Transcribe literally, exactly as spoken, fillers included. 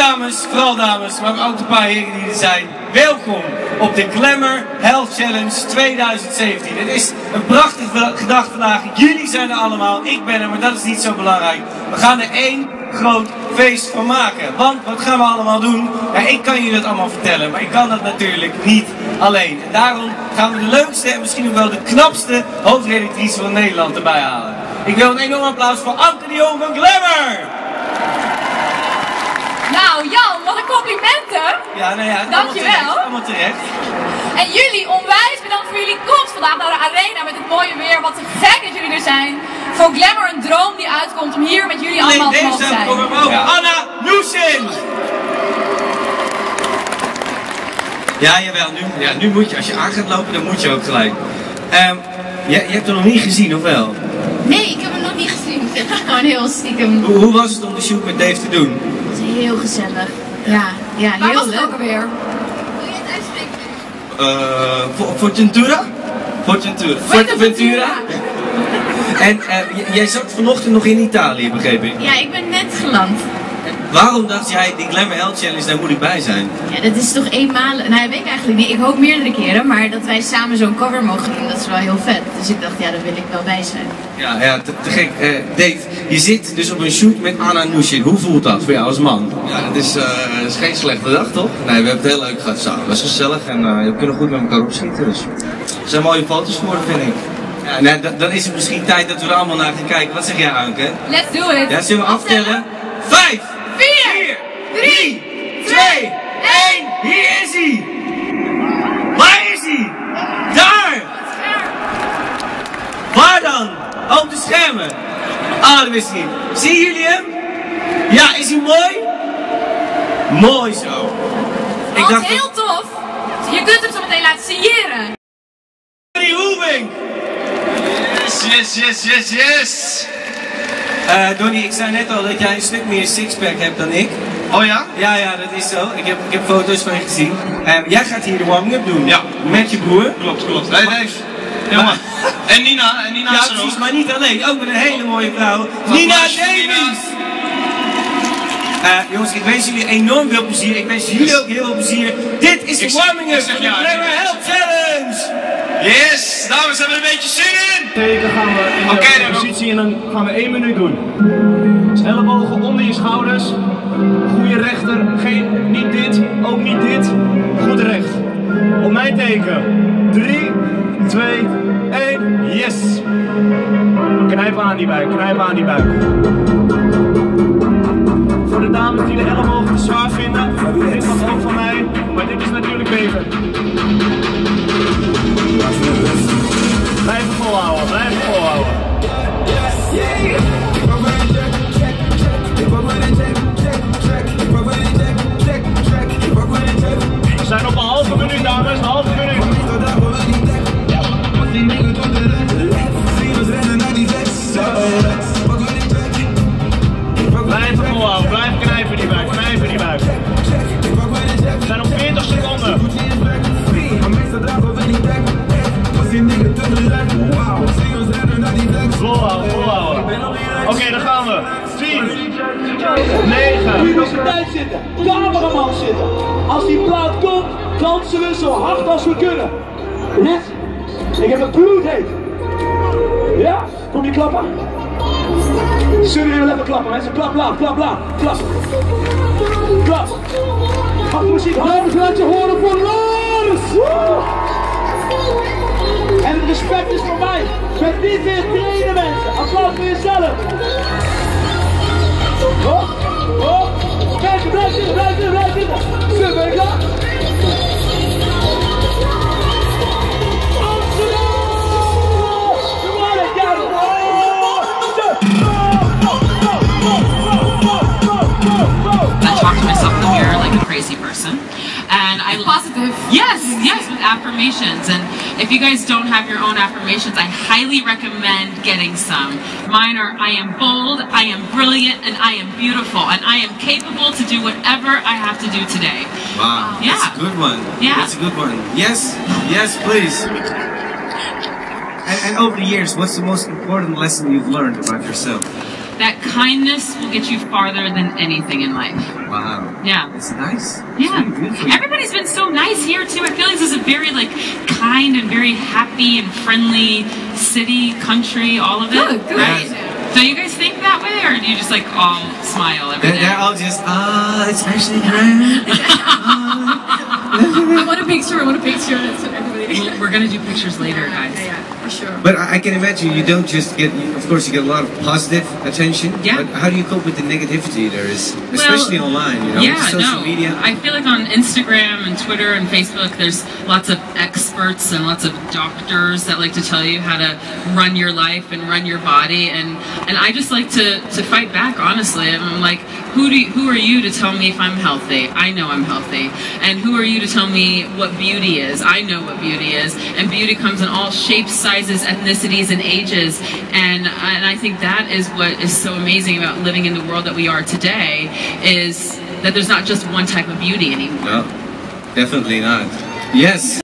dames, vooral dames, maar ook een paar heren die er zijn. Welkom op de Glamour Health Challenge tweeduizend zeventien. Het is een prachtige gedag vandaag. Jullie zijn er allemaal, ik ben er, maar dat is niet zo belangrijk. We gaan er één groot feest van maken. Want wat gaan we allemaal doen? Ja, ik kan jullie dat allemaal vertellen, maar ik kan dat natuurlijk niet alleen. En daarom gaan we de leukste en misschien ook wel de knapste hoofdredactrice van Nederland erbij halen. Ik wil een enorm applaus voor Anke de Jong van Glamour! Nou Jan, wat een complimenten! Ja, nou ja, dankjewel. Allemaal terecht. En jullie onwijs bedankt voor jullie komst vandaag naar de arena met het mooie weer. Wat te gek dat jullie er zijn. Voor Glamour een droom die uitkomt om hier met jullie allemaal te mogen zijn. Ja. Anna Nushin! Ja, jawel, nu, ja, nu moet je, als je aan gaat lopen, dan moet je ook gelijk. Um, je, je hebt hem nog niet gezien, of wel? Nee, ik heb hem nog niet gezien. Ik vind het gewoon heel stiekem. Hoe, hoe was het om de shoot met Dave te doen? Het was heel gezellig. Ja, ja, heel Waar was het leuk. ook alweer? Wil je het uitspreken? Uh, Fortentura? Fortentura. Forteventura? En uh, jij zat vanochtend nog in Italië, begreep ik? Ja, ik ben net geland. Waarom dacht jij, die Glamour Health Challenge, daar moet ik bij zijn? Ja, dat is toch eenmalig. Nou, dat weet ik eigenlijk niet. Ik hoop meerdere keren, maar dat wij samen zo'n cover mogen doen, dat is wel heel vet. Dus ik dacht, ja, daar wil ik wel bij zijn. Ja, ja te, te gek. Uh, Dave, je zit dus op een shoot met Anna Nushin. Hoe voelt dat voor jou als man? Ja, het is, uh, het is geen slechte dag, toch? Nee, we hebben het heel leuk gehad samen. Het was gezellig en uh, we kunnen goed met elkaar opschieten. Dus. Er zijn mooie foto's voor, vind ik. Ja, nou, d- dan is het misschien tijd dat we er allemaal naar gaan kijken. Wat zeg jij, Anke? Let's do it! Ja, zullen we aftellen? Vijf! Vier! Drie! Twee! één! Hier is hij! Waar is hij? Daar! Waar dan? Op de schermen. Ah, dat wist ik niet. Zien jullie hem? Ja, is hij mooi? Mooi zo. Ik Wat dacht heel tof! Je kunt hem zo meteen laten signeren. Danny Roebink. Yes, yes, yes, yes, yes! Uh, Donnie, ik zei net al dat jij een stuk meer sixpack hebt dan ik. Oh ja? Ja, ja, dat is zo. Ik heb, ik heb foto's van je gezien. Uh, jij gaat hier de warming-up doen. Ja. Met je broer. Klopt, klopt. Hey Dave. Jongen. En Nina, en Nina Ja, is er precies, ook. maar niet alleen. Ook met een hele mooie vrouw. Wat Nina meisje, Davies! Uh, jongens, ik wens jullie enorm veel plezier. Ik wens jullie ook heel veel plezier. Dit is de Ik zeg- warming-up ik zeg van de ja, Glamour ik- Health Challenge! Yes! Dames, hebben we een beetje zin in? Teken gaan we in de Oké, dan- positie en dan gaan we één minuut doen. Dus ellebogen onder je schouders. Goede rechter. Geen, niet dit, ook niet dit. Goed recht. Op mijn teken. drie, twee, één. Yes! Knijp aan die buik, knijp aan die buik. Voor de dames die de ellebogen te zwaar vinden. Dit was ook van mij, maar dit is natuurlijk beter. Blijven volhouden, blijven volhouden. We zijn op een halve minuut, dames, een halve minuut. Blijven volhouden, blijven knijpen die buik, knijpen die buik. We zijn op veertig seconden. Volhouden, volhouden. Oké, okay, dan gaan we. tien, negen. Universiteit zitten, cameraman zitten. Als die plaat komt, dansen we zo hard als we kunnen. Yes? Ik heb het bloedheet. Ja? Kom je klappen? Zullen jullie even klappen, mensen? Klap, laat, klap, laat, klap. Klap. Mag de muziek harder, laat je horen voor Lars! En het respect is voor mij. Met niet weer trainen, mensen. Applaus voor jezelf. Oh, oh. Kijk, blijf zitten, blijf zitten, blijf zitten. Zo, ben je klaar? I talk to myself in the mirror like a crazy person. And I Positive. Yes, yes, with affirmations. And if you guys don't have your own affirmations, I highly recommend getting some. Mine are, I am bold, I am brilliant, and I am beautiful, and I am capable to do whatever I have to do today. Wow, Yeah. that's a good one. Yeah. That's a good one. Yes, yes, please. And, and over the years, what's the most important lesson you've learned about yourself? that kindness will get you farther than anything in life. Wow. Yeah. It's nice. Yeah. It's really beautiful. Everybody's been so nice here too. I feel like this is a very like kind and very happy and friendly city, country, all of it. Good, good. Right? Do you guys think that way, or do you just like all smile every They're, day? they're all just, ah, it's actually grand. I want a picture, I want a picture. That's what everybody. We're- We're gonna do pictures later, guys. Yeah, for sure. But I I can imagine you don't just get, of course, you get a lot of positive attention. Yeah. But how do you cope with the negativity there is, especially Well, online? You know, Yeah, social no. media. I feel like on Instagram and Twitter and Facebook, there's lots of experts and lots of doctors that like to tell you how to run your life and run your body, and and I just like to to fight back. Honestly, I'm like, who do you, who are you to tell me if I'm healthy? I know I'm healthy, and who are you to tell me what beauty is? I know what beauty is, and beauty comes in all shapes, sizes, ethnicities, and ages, and and I think that is what is so amazing about living in the world that we are today, is that there's not just one type of beauty anymore. No, definitely not. Yes.